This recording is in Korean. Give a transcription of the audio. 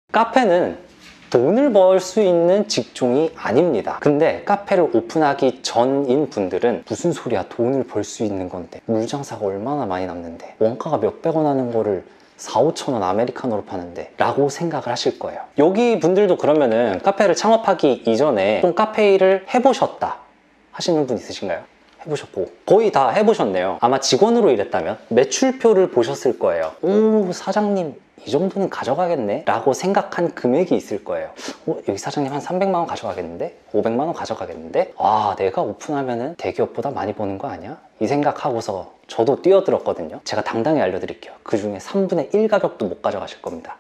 카페는 돈을 벌 수 있는 직종이 아닙니다. 근데 카페를 오픈하기 전인 분들은 무슨 소리야, 돈을 벌 수 있는 건데, 물장사가 얼마나 많이 남는데, 원가가 몇백 원 하는 거를 4, 5천 원 아메리카노로 파는데 라고 생각을 하실 거예요. 여기 분들도 그러면은 카페를 창업하기 이전에 좀 카페 일을 해보셨다 하시는 분 있으신가요? 해보셨고, 거의 다 해보셨네요. 아마 직원으로 일했다면 매출표를 보셨을 거예요. 오, 사장님 이 정도는 가져가겠네 라고 생각한 금액이 있을 거예요. 여기 사장님 한 300만 원 가져가겠는데? 500만 원 가져가겠는데? 와, 내가 오픈하면은 대기업보다 많이 버는 거 아니야? 이 생각하고서 저도 뛰어들었거든요. 제가 당당히 알려드릴게요. 그 중에 3분의 1 가격도 못 가져가실 겁니다.